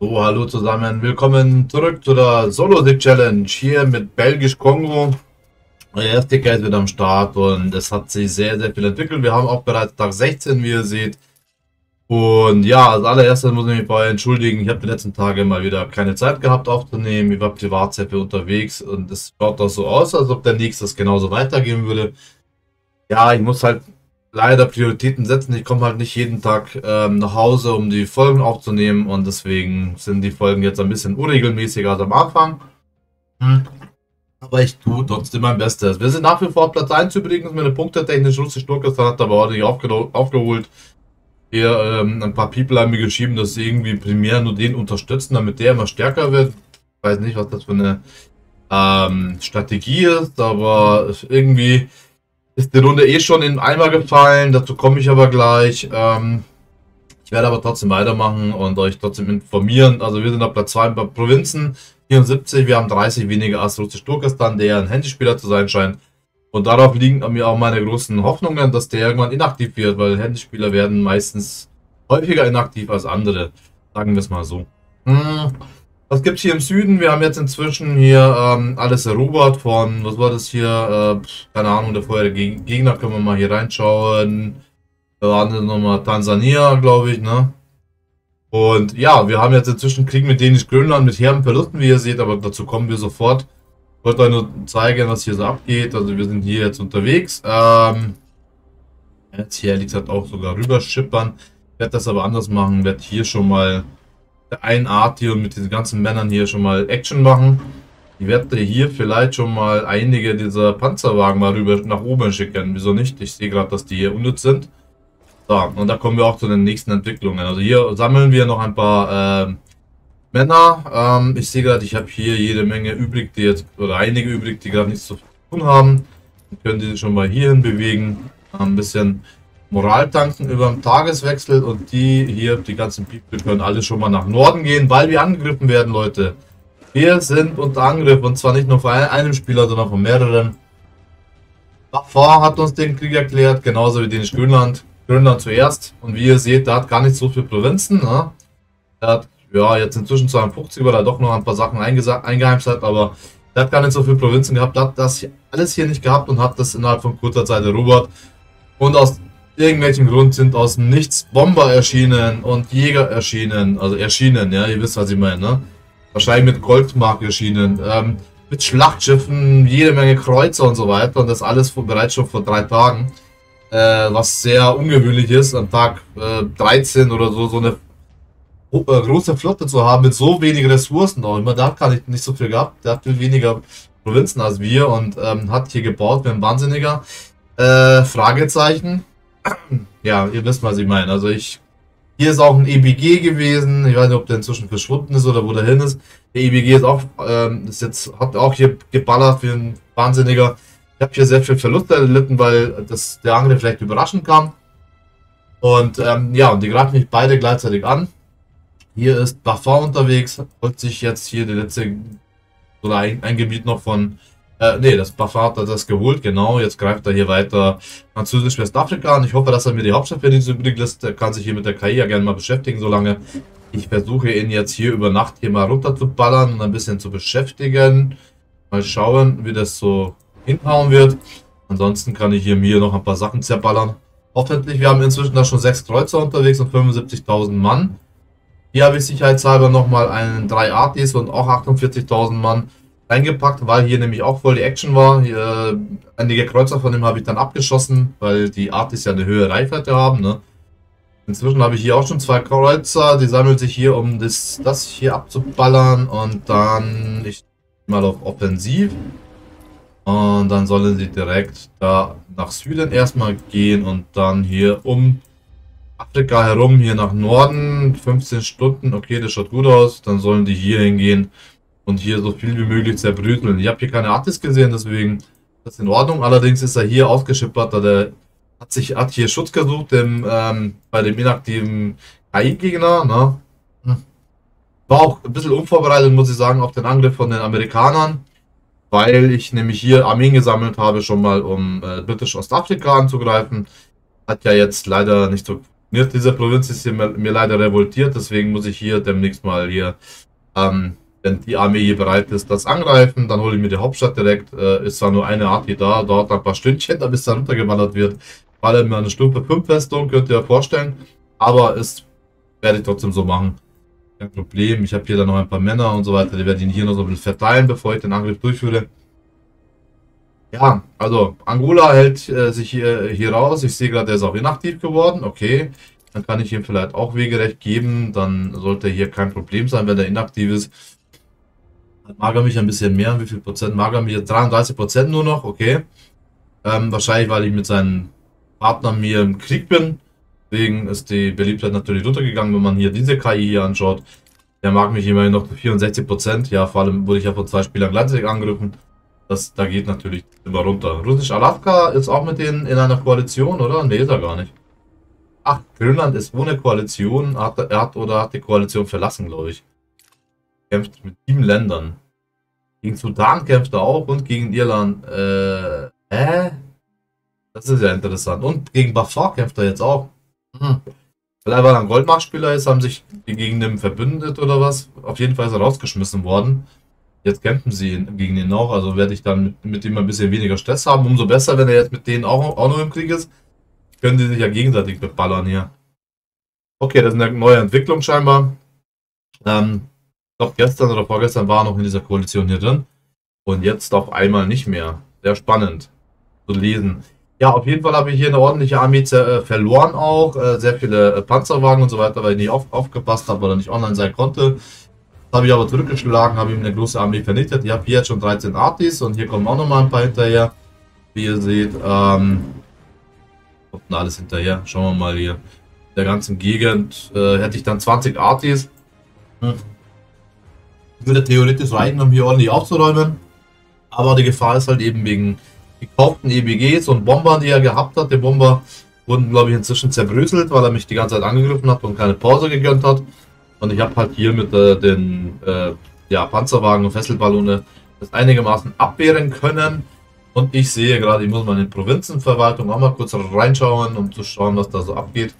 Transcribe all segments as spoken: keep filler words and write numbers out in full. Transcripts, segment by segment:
So, hallo zusammen, willkommen zurück zu der Solo-Sig-Challenge hier mit Belgisch-Kongo. Der erste Ticker ist wieder am Start und es hat sich sehr, sehr viel entwickelt. Wir haben auch bereits Tag sechzehn, wie ihr seht. Und ja, als allererstes muss ich mich bei euch entschuldigen. Ich habe die letzten Tage mal wieder keine Zeit gehabt aufzunehmen. Ich war privat sehr viel unterwegs und es schaut auch so aus, als ob der nächste genauso weitergehen würde. Ja, ich muss halt leider Prioritäten setzen. Ich komme halt nicht jeden Tag ähm, nach Hause, um die Folgen aufzunehmen und deswegen sind die Folgen jetzt ein bisschen unregelmäßiger als am Anfang. Hm. Aber ich tue trotzdem mein Bestes. Wir sind nach wie vor auf Platz eins übrigens mit einer punktetechnisch. Russisch Turkestan hat aber ordentlich aufge aufgeholt. Hier ähm, ein paar People haben mir geschrieben, dass sie irgendwie primär nur den unterstützen, damit der immer stärker wird. Ich weiß nicht, was das für eine ähm, Strategie ist, aber irgendwie ist die Runde eh schon in den Eimer gefallen, dazu komme ich aber gleich. Ähm, ich werde aber trotzdem weitermachen und euch trotzdem informieren. Also wir sind auf Platz zwei bei Provinzen, vierundsiebzig, wir haben dreißig weniger als Russisch Turkestan, der ein Handyspieler zu sein scheint. Und darauf liegen mir auch meine großen Hoffnungen, dass der irgendwann inaktiv wird, weil Handyspieler werden meistens häufiger inaktiv als andere. Sagen wir es mal so. Hm. Was gibt es hier im Süden? Wir haben jetzt inzwischen hier ähm, alles erobert von, was war das hier? Äh, keine Ahnung, der vorherige Gegner, können wir mal hier reinschauen. Da waren das nochmal Tansania, glaube ich, ne? Und ja, wir haben jetzt inzwischen Krieg mit Dänisch-Grönland mit herben Verlusten, wie ihr seht, aber dazu kommen wir sofort. Ich wollte euch nur zeigen, was hier so abgeht. Also wir sind hier jetzt unterwegs. Ähm, jetzt hier liegt halt auch sogar rüber schippern. Ich werde das aber anders machen, werde hier schon mal ein Art hier und mit diesen ganzen Männern hier schon mal Action machen. Ich werde hier vielleicht schon mal einige dieser Panzerwagen mal rüber nach oben schicken. Wieso nicht? Ich sehe gerade, dass die hier unnütz sind. So, und da kommen wir auch zu den nächsten Entwicklungen. Also hier sammeln wir noch ein paar äh, Männer. Ähm, ich sehe gerade, ich habe hier jede Menge übrig, die jetzt, oder einige übrig, die gerade nichts zu tun haben. Dann können die sich schon mal hierhin bewegen. Ein bisschen Moral tanken über den Tageswechsel und die hier, die ganzen People können alle schon mal nach Norden gehen, weil wir angegriffen werden, Leute. Wir sind unter Angriff und zwar nicht nur von einem Spieler, sondern von mehreren. Bafar hat uns den Krieg erklärt, genauso wie Dänisch-Grönland. Grönland zuerst und wie ihr seht, der hat gar nicht so viele Provinzen. Ne? Der hat, ja, jetzt inzwischen zweiundfünfzig, weil er doch noch ein paar Sachen eingeheimst hat, aber der hat gar nicht so viele Provinzen gehabt, der hat das hier alles hier nicht gehabt und hat das innerhalb von kurzer Zeit erobert. Und aus irgendwelchen Grund sind aus dem Nichts Bomber erschienen und Jäger erschienen, also erschienen, ja, ihr wisst, was ich meine, ne? Wahrscheinlich mit Goldmark erschienen, ähm, mit Schlachtschiffen, jede Menge Kreuzer und so weiter und das alles vor, bereits schon vor drei Tagen, äh, was sehr ungewöhnlich ist, am Tag äh, dreizehn oder so, so eine äh, große Flotte zu haben mit so wenig Ressourcen auch. Immer da hat gar nicht, nicht so viel gehabt, der hat viel weniger Provinzen als wir und ähm, hat hier gebaut wie ein Wahnsinniger. Äh, Fragezeichen. Ja, ihr wisst, was ich meine. Also ich, hier ist auch ein E B G gewesen. Ich weiß nicht, ob der inzwischen verschwunden ist oder wo der hin ist. Der E B G ist auch, ähm, ist jetzt, hat auch hier geballert wie ein Wahnsinniger. Ich habe hier sehr viel Verluste erlitten, weil das, der Angriff vielleicht überraschend kam. Und ähm, ja, und die greifen mich beide gleichzeitig an. Hier ist Bafar unterwegs, holt sich jetzt hier die letzte, oder ein, ein Gebiet noch von Äh, ne, das Bafar hat das geholt, genau. Jetzt greift er hier weiter Französisch Westafrika an. Ich hoffe, dass er mir die Hauptstadt für nicht übrig lässt. Er kann sich hier mit der K I ja gerne mal beschäftigen, solange. Ich versuche ihn jetzt hier über Nacht hier mal runter zu ballern und ein bisschen zu beschäftigen. Mal schauen, wie das so hinhauen wird. Ansonsten kann ich hier mir noch ein paar Sachen zerballern. Hoffentlich, wir haben inzwischen da schon sechs Kreuzer unterwegs und fünfundsiebzigtausend Mann. Hier habe ich sicherheitshalber nochmal einen drei Artis und auch achtundvierzigtausend Mann eingepackt, weil hier nämlich auch voll die Action war. Hier, einige Kreuzer von dem habe ich dann abgeschossen, weil die Artis ja eine höhere Reichweite haben. Ne? Inzwischen habe ich hier auch schon zwei Kreuzer, die sammeln sich hier, um das, das hier abzuballern und dann ich mal auf Offensiv und dann sollen sie direkt da nach Süden erstmal gehen und dann hier um Afrika herum, hier nach Norden, fünfzehn Stunden, okay, das schaut gut aus, dann sollen die hier hingehen und hier so viel wie möglich zerbröteln. Ich habe hier keine Artis gesehen, deswegen ist das in Ordnung. Allerdings ist er hier ausgeschippert, da der hat sich hat hier Schutz gesucht dem, ähm, bei dem inaktiven K I-Gegner. Ne? War auch ein bisschen unvorbereitet, muss ich sagen, auf den Angriff von den Amerikanern, weil ich nämlich hier Armeen gesammelt habe, schon mal um äh, britisch Ostafrika anzugreifen. Hat ja jetzt leider nicht so Mir diese Provinz ist hier mir leider revoltiert, deswegen muss ich hier demnächst mal hier, ähm, wenn die Armee hier bereit ist, das angreifen, dann hole ich mir die Hauptstadt direkt. Äh, ist zwar nur eine Arti da, dauert ein paar Stündchen, bis da runtergewandert wird. Vor allem eine Stufe fünf Festung, könnt ihr euch vorstellen. Aber es werde ich trotzdem so machen. Kein Problem. Ich habe hier dann noch ein paar Männer und so weiter. Die werde ich hier noch so ein bisschen verteilen, bevor ich den Angriff durchführe. Ja, also Angola hält äh, sich hier, hier raus. Ich sehe gerade, der ist auch inaktiv geworden. Okay, dann kann ich ihm vielleicht auch Wegerecht geben. Dann sollte hier kein Problem sein, wenn er inaktiv ist. Dann mag er mich ein bisschen mehr. Wie viel Prozent mag er mich? Jetzt dreiunddreißig Prozent nur noch. Okay. Ähm, wahrscheinlich, weil ich mit seinen Partnern mir im Krieg bin. Deswegen ist die Beliebtheit natürlich runtergegangen, wenn man hier diese K I hier anschaut. Der mag mich immerhin noch vierundsechzig Prozent. Ja, vor allem wurde ich ja von zwei Spielern gleichzeitig angegriffen. Das, da geht natürlich immer runter. Russisch-Alaska ist auch mit denen in einer Koalition, oder? Ne, ist er gar nicht. Ach, Grönland ist ohne Koalition. Hat, er hat oder hat die Koalition verlassen, glaube ich. Kämpft mit sieben Ländern. Gegen Sudan kämpft er auch und gegen Irland. Äh, hä? Das ist ja interessant. Und gegen Bafar kämpft er jetzt auch. Hm. Weil er aber ein Goldmarktspieler ist, haben sich die gegen ihn verbündet oder was. Auf jeden Fall ist er rausgeschmissen worden. Jetzt kämpfen sie gegen ihn auch. Also werde ich dann mit, mit ihm ein bisschen weniger Stress haben. Umso besser, wenn er jetzt mit denen auch, auch noch im Krieg ist. Können die sich ja gegenseitig beballern hier. Okay, das ist eine neue Entwicklung scheinbar. Ähm, ich glaube, gestern oder vorgestern war er noch in dieser Koalition hier drin. Und jetzt auf einmal nicht mehr. Sehr spannend zu lesen. Ja, auf jeden Fall habe ich hier eine ordentliche Armee äh, verloren auch. Äh, sehr viele äh, Panzerwagen und so weiter, weil ich nicht auf, aufgepasst habe oder nicht online sein konnte. Das habe ich aber zurückgeschlagen, habe ihm eine große Armee vernichtet. Ich habe hier jetzt schon dreizehn Artis und hier kommen auch noch mal ein paar hinterher. Wie ihr seht, ähm, kommt denn alles hinterher. Schauen wir mal hier. In der ganzen Gegend äh, hätte ich dann zwanzig Artis. Hm. Würde theoretisch reichen, um hier ordentlich aufzuräumen. Aber die Gefahr ist halt eben wegen gekauften E B Gs und Bombern, die er gehabt hat. Die Bomber wurden, glaube ich, inzwischen zerbröselt, weil er mich die ganze Zeit angegriffen hat und keine Pause gegönnt hat. Und ich habe halt hier mit äh, den äh, ja, Panzerwagen und Fesselballone das einigermaßen abwehren können. Und ich sehe gerade, ich muss mal in die Provinzenverwaltung auch mal kurz reinschauen, um zu schauen, was da so abgeht.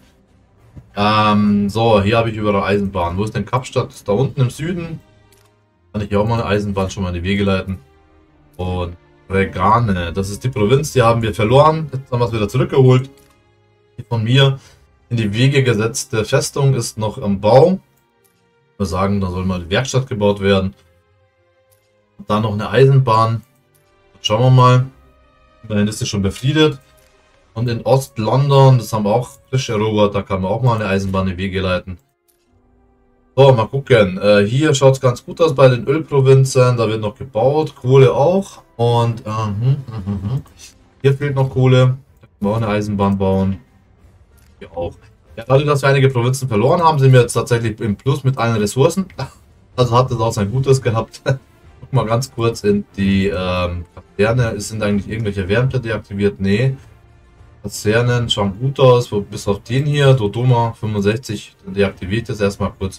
Ähm, so, hier habe ich überall Eisenbahn. Wo ist denn Kapstadt? Ist da unten im Süden. Kann ich hier auch mal eine Eisenbahn schon mal in die Wege leiten. Und Regane, das ist die Provinz, die haben wir verloren. Jetzt haben wir es wieder zurückgeholt. Die von mir in die Wege gesetzte Festung ist noch am Bau. Wir sagen, da soll mal die Werkstatt gebaut werden. Und dann noch eine Eisenbahn. Schauen wir mal. Dahin ist sie schon befriedet. Und in Ost-London, das haben wir auch frisch erobert, da kann man auch mal eine Eisenbahn in die Wege leiten. So, mal gucken. Äh, hier schaut es ganz gut aus bei den Ölprovinzen. Da wird noch gebaut. Kohle auch. Und äh, hm, hm, hm. hier fehlt noch Kohle. Da können wir auch eine Eisenbahn bauen. Hier auch. Ja, dadurch, dass wir einige Provinzen verloren haben, sind wir jetzt tatsächlich im Plus mit allen Ressourcen. Also hat das auch sein Gutes gehabt. Guck mal ganz kurz in die ähm, Kaserne. Sind eigentlich irgendwelche Wärmte deaktiviert? Nee. Kasernen schauen gut aus. Bis auf den hier, Dodoma fünfundsechzig, deaktiviert ist erstmal kurz.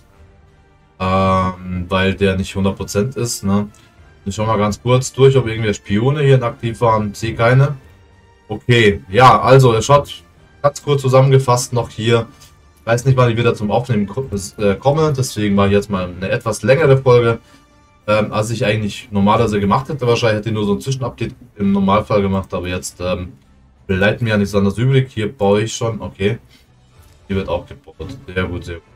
Ähm, weil der nicht hundert Prozent ist. Ne? Ich schau mal ganz kurz durch, ob irgendwelche Spione hier aktiv waren. Sehe keine. Okay, ja, also er schaut ganz kurz zusammengefasst noch hier. Ich weiß nicht, wann ich wieder zum Aufnehmen komme, deswegen war jetzt mal eine etwas längere Folge, ähm, als ich eigentlich normalerweise gemacht hätte. Wahrscheinlich hätte ich nur so ein Zwischenupdate im Normalfall gemacht, aber jetzt ähm, bleibt mir ja nichts anderes übrig. Hier baue ich schon, okay. Hier wird auch gebaut. Sehr gut, sehr gut.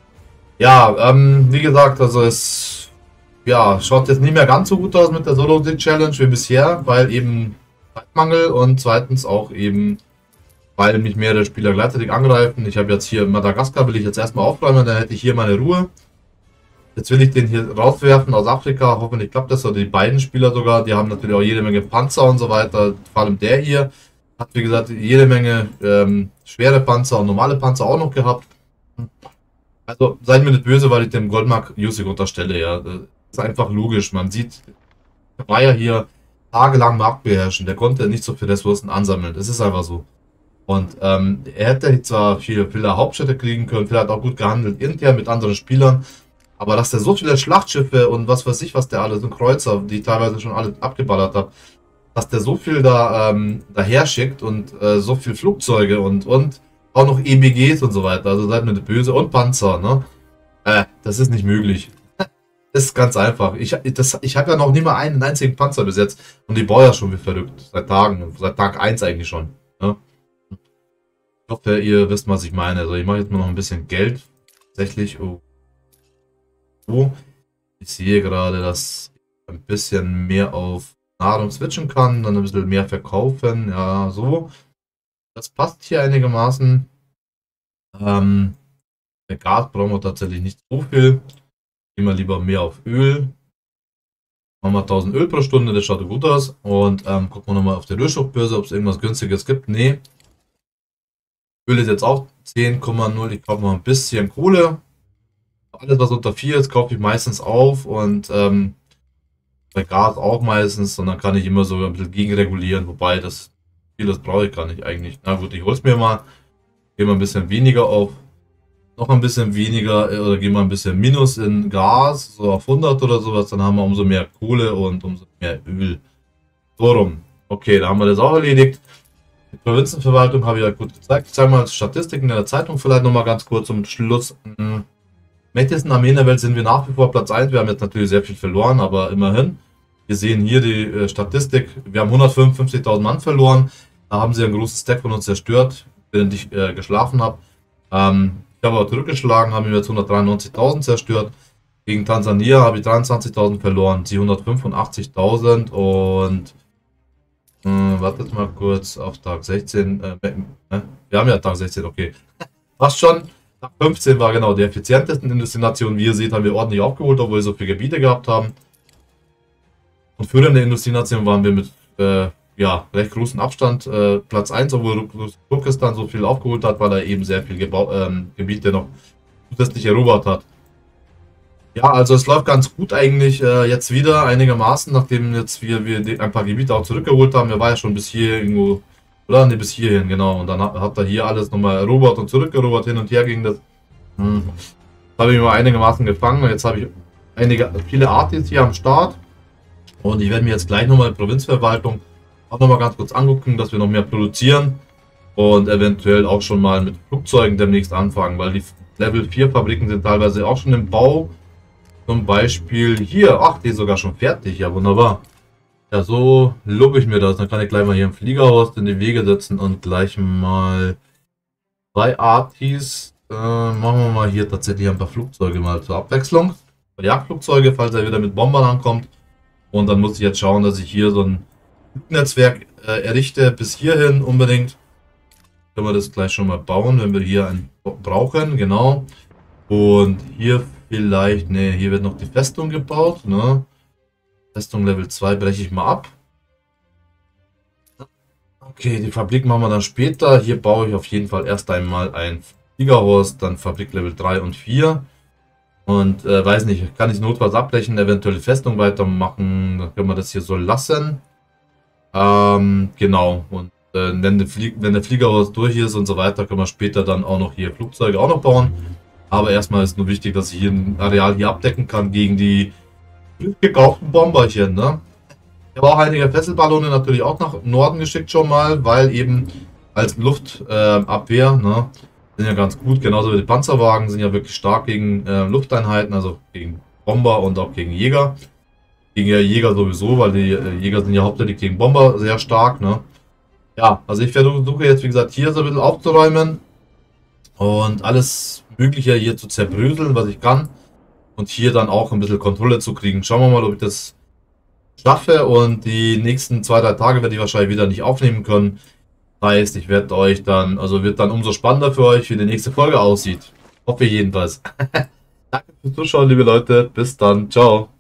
Ja, ähm, wie gesagt, also es ja, schaut jetzt nicht mehr ganz so gut aus mit der Solo-Challenge wie bisher, weil eben Zeitmangel und zweitens auch eben, weil mich mehrere Spieler gleichzeitig angreifen. Ich habe jetzt hier Madagaskar, will ich jetzt erstmal aufräumen, dann hätte ich hier meine Ruhe. Jetzt will ich den hier rauswerfen aus Afrika, hoffentlich klappt das, oder die beiden Spieler sogar, die haben natürlich auch jede Menge Panzer und so weiter, vor allem der hier hat, wie gesagt, jede Menge ähm, schwere Panzer und normale Panzer auch noch gehabt. Also seid mir nicht böse, weil ich dem Goldmark Jusik unterstelle, ja. Das ist einfach logisch. Man sieht, der war ja hier tagelang Markt beherrschen, der konnte nicht so viele Ressourcen ansammeln. Das ist einfach so. Und ähm, er hätte zwar viele, viele Hauptstädte kriegen können, vielleicht auch gut gehandelt intern mit anderen Spielern, aber dass der so viele Schlachtschiffe und was weiß ich, was der alles, und Kreuzer, die teilweise schon alle abgeballert hat, dass der so viel da ähm, daher schickt und äh, so viel Flugzeuge und und auch noch E B Gs und so weiter. Also seid mir nicht böse. Und Panzer, ne? Äh, das ist nicht möglich. Das ist ganz einfach. Ich, das, ich habe ja noch nicht mal einen einzigen Panzer bis jetzt. Und die baue ja schon wie verrückt. Seit Tagen. Seit Tag eins eigentlich schon. Ne? Ich hoffe, ihr wisst, was ich meine. Also ich mache jetzt mal noch ein bisschen Geld. Tatsächlich. Oh. Oh. Ich sehe gerade, dass ich ein bisschen mehr auf Nahrung switchen kann. Dann ein bisschen mehr verkaufen. Ja, so. Das passt hier einigermaßen. Ähm, der Gas brauchen wir tatsächlich nicht so viel. Gehen wir lieber mehr auf Öl. Machen wir tausend Öl pro Stunde, das schaut gut aus. Und ähm, gucken wir nochmal auf der Rohstoffbörse, ob es irgendwas günstiges gibt. Nee. Öl ist jetzt auch zehn Komma null. Ich kaufe noch ein bisschen Kohle. Alles, was unter vier ist, kaufe ich meistens auf. Und ähm, bei Gas auch meistens. Und dann kann ich immer so ein bisschen gegenregulieren. Wobei das vieles brauche ich gar nicht eigentlich. Na gut, ich hole es mir mal. Gehe mal ein bisschen weniger auf. Noch ein bisschen weniger oder gehen wir ein bisschen Minus in Gas, so auf hundert oder sowas, dann haben wir umso mehr Kohle und umso mehr Öl. So rum. Okay, da haben wir das auch erledigt. Die Provinzenverwaltung habe ich ja gut gezeigt. Ich zeige mal Statistiken in der Zeitung vielleicht nochmal ganz kurz zum Schluss. Hm. Mächtigsten Armee in der Welt sind wir nach wie vor Platz eins. Wir haben jetzt natürlich sehr viel verloren, aber immerhin. Wir sehen hier die äh, Statistik. Wir haben hundertfünfundfünfzigtausend Mann verloren. Da haben sie einen großen Stack von uns zerstört, während ich äh, geschlafen habe. Ähm, Ich habe aber zurückgeschlagen, haben wir jetzt hundertdreiundneunzigtausend zerstört. Gegen Tansania habe ich dreiundzwanzigtausend verloren, sie hundertfünfundachtzigtausend und äh, wartet mal kurz auf Tag sechzehn. Äh, äh, wir haben ja Tag sechzehn, okay. Fast schon. Tag fünfzehn war genau die effizientesten Industrienation. Wie ihr seht, haben wir ordentlich aufgeholt, obwohl wir so viele Gebiete gehabt haben. Und führende Industrienation waren wir mit äh, ja, recht großen Abstand äh, Platz eins, obwohl Turkestan so viel aufgeholt hat, weil er eben sehr viel Gebau ähm, Gebiete noch zusätzlich erobert hat. Ja, also es läuft ganz gut eigentlich äh, jetzt wieder einigermaßen, nachdem jetzt wir, wir ein paar Gebiete auch zurückgeholt haben. Er war ja schon bis hier irgendwo, oder? Ne, bis hierhin, genau. Und dann hat, hat er hier alles nochmal erobert und zurückerobert, hin und her ging das. Hm. Das habe ich mal einigermaßen gefangen. Jetzt habe ich einige, viele Artis hier am Start. Und ich werde mir jetzt gleich nochmal Provinzverwaltung auch nochmal ganz kurz angucken, dass wir noch mehr produzieren und eventuell auch schon mal mit Flugzeugen demnächst anfangen, weil die Level vier Fabriken sind teilweise auch schon im Bau. Zum Beispiel hier, ach, die ist sogar schon fertig, ja wunderbar. Ja, so lobe ich mir das. Dann kann ich gleich mal hier im Fliegerhaus in die Wege setzen und gleich mal zwei Artis. Äh, machen wir mal hier tatsächlich ein paar Flugzeuge mal zur Abwechslung. Jagdflugzeuge, falls er wieder mit Bombern ankommt. Und dann muss ich jetzt schauen, dass ich hier so ein Netzwerk äh, errichte bis hierhin unbedingt. Können wir das gleich schon mal bauen, wenn wir hier einen brauchen, genau. Und hier vielleicht, ne, hier wird noch die Festung gebaut, ne. Festung Level zwei breche ich mal ab. Okay, die Fabrik machen wir dann später. Hier baue ich auf jeden Fall erst einmal ein Fliegerhaus, dann Fabrik Level drei und vier. Und äh, weiß nicht, kann ich notfalls abbrechen, eventuell die Festung weitermachen, dann können wir das hier so lassen. Ähm, genau, und äh, wenn, der Flie wenn der Fliegerhaus durch ist und so weiter, können wir später dann auch noch hier Flugzeuge auch noch bauen. Aber erstmal ist nur wichtig, dass ich hier ein Areal hier abdecken kann gegen die gekauften Bomberchen, ne? Ich habe auch einige Fesselballone natürlich auch nach Norden geschickt schon mal, weil eben als Luftabwehr, äh, ne, sind ja ganz gut, genauso wie die Panzerwagen sind ja wirklich stark gegen äh, Lufteinheiten, also gegen Bomber und auch gegen Jäger. Gegen Jäger sowieso, weil die äh, Jäger sind ja hauptsächlich gegen Bomber sehr stark, ne? Ja, also ich versuche jetzt, wie gesagt, hier so ein bisschen aufzuräumen und alles Mögliche hier zu zerbröseln, was ich kann. Und hier dann auch ein bisschen Kontrolle zu kriegen. Schauen wir mal, ob ich das schaffe. Und die nächsten zwei, drei Tage werde ich wahrscheinlich wieder nicht aufnehmen können. Das heißt, ich werde euch dann, also wird dann umso spannender für euch, wie die nächste Folge aussieht. Hoffe jedenfalls. Danke fürs Zuschauen, liebe Leute. Bis dann. Ciao.